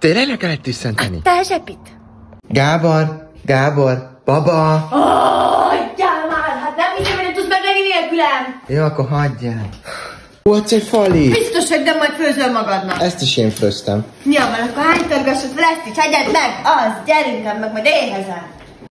Tényleg le kellett tüsszenteni? Te zsepit. Gábor, baba! Hagyjál már, hát nem hiszem, hogy nem tudsz meglegni nélkülem. Jó, akkor hagyjál. Ott egy fali. Biztos, hogy nem majd főzöl magadnak. Ezt is én főztem. Ja, van, akkor hány törgösöt fel ezt is, hegyed meg? Az, gyerünk meg majd éhezem.